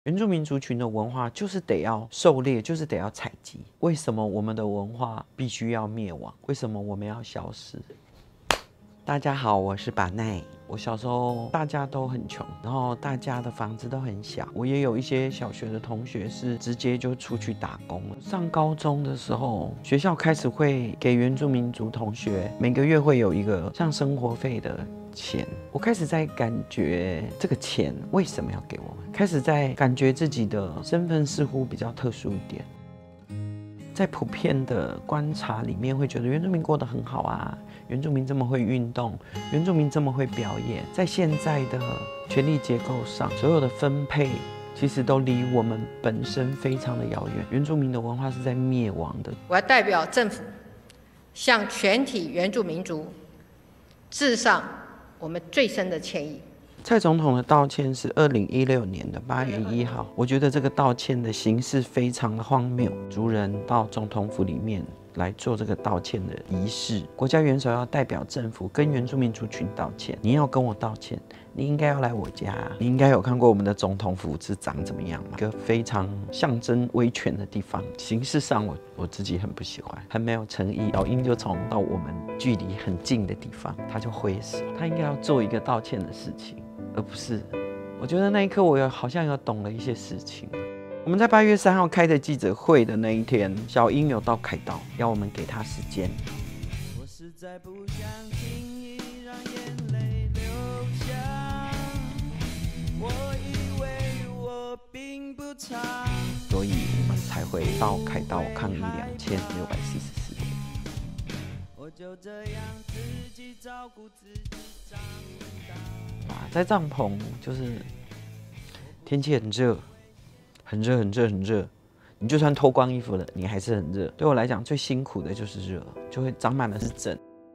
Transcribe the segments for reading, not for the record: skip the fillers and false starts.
原住民族群的文化就是得要狩猎，就是得要采集。为什么我们的文化必须要灭亡？为什么我们要消失？大家好，我是把奈。我小时候大家都很穷，然后大家的房子都很小。我也有一些小学的同学是直接就出去打工了。上高中的时候，学校开始会给原住民族同学每个月会有一个像生活费的钱。我开始在感觉这个钱为什么要给我们？开始在感觉自己的身份似乎比较特殊一点。在普遍的观察里面，会觉得原住民过得很好啊，原住民这么会运动，原住民这么会表演。在现在的权力结构上，所有的分配其实都离我们本身非常的遥远。原住民的文化是在灭亡的。 我要代表政府，向全体原住民族致上我们最深的歉意。 蔡总统的道歉是2016年的8月1号，我觉得这个道歉的形式非常的荒谬。族人到总统府里面来做这个道歉的仪式，国家元首要代表政府跟原住民族群道歉。你要跟我道歉，你应该要来我家啊。你应该有看过我们的总统府是长怎么样吗？一个非常象征威权的地方，形式上我自己很不喜欢，很没有诚意。老鹰就从到我们距离很近的地方，他就挥手，他应该要做一个道歉的事情。而不是，我觉得那一刻我好像有懂了一些事情。我们在8月3号开的记者会的那一天，小英有到凯道，要我们给他时间。我实在不想轻易让眼泪流下，我以为我并不差，所以我们才会到凯道抗议2644天。我就这样自己照顾自己长大。在帐篷就是天气很热，很热，很热，很热。你就算脱光衣服了，你还是很热。对我来讲，最辛苦的就是热，就会长满了湿疹。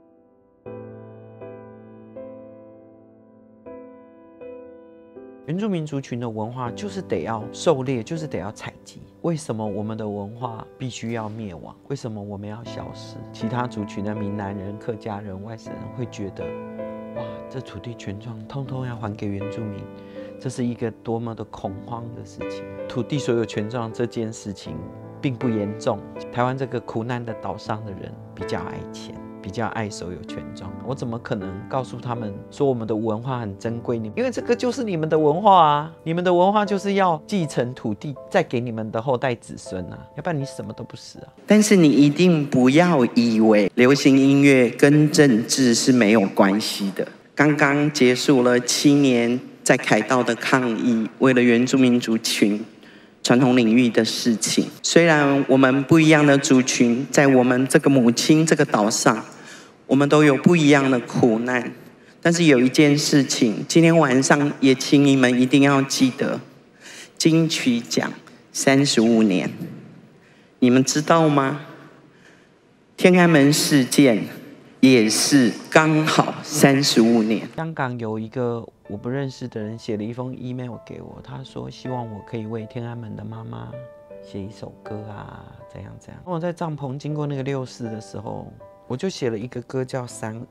原住民族群的文化就是得要狩猎，就是得要采集。为什么我们的文化必须要灭亡？为什么我们要消失？其他族群的闽南人、客家人、外省人会觉得，哇，这土地权状通通要还给原住民，这是一个多么的恐慌的事情。土地所有权状这件事情并不严重，台湾这个苦难的岛上的人比较爱钱，比较爱所有权状。我怎么可能告诉他们说我们的文化很珍贵？因为这个就是你们的文化啊，你们的文化就是要继承土地，再给你们的后代子孙啊，要不然你什么都不是啊。 但是你一定不要以为流行音乐跟政治是没有关系的。刚刚结束了7年在凯道的抗议，为了原住民族群传统领域的事情。虽然我们不一样的族群在我们这个母亲这个岛上，我们都有不一样的苦难，但是有一件事情，今天晚上也请你们一定要记得，金曲奖35年，你们知道吗？天安门事件也是刚好35年。 香港有一个我不认识的人写了一封 email 给我，他说希望我可以为天安门的妈妈写一首歌啊，怎样怎样。我在帐篷经过那个64的时候，我就写了一个歌叫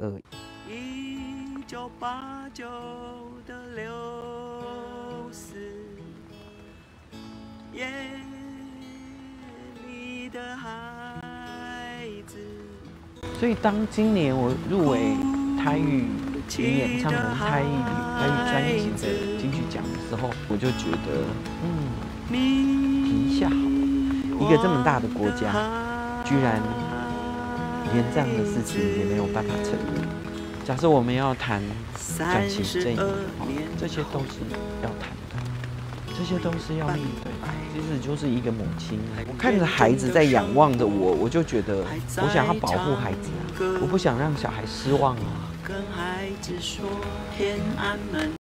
32。1989的64，夜里的孩子。所以当今年我入围台语云演唱人台语专辑的金曲奖的时候，我就觉得，停一下好了，一个这么大的国家，居然连这样的事情也没有办法承认。假设我们要谈转型正义，这些都是要谈的，这些都是要面对的。其实就是一个母亲，我看着孩子在仰望着我，我就觉得我想要保护孩子啊，我不想让小孩失望啊。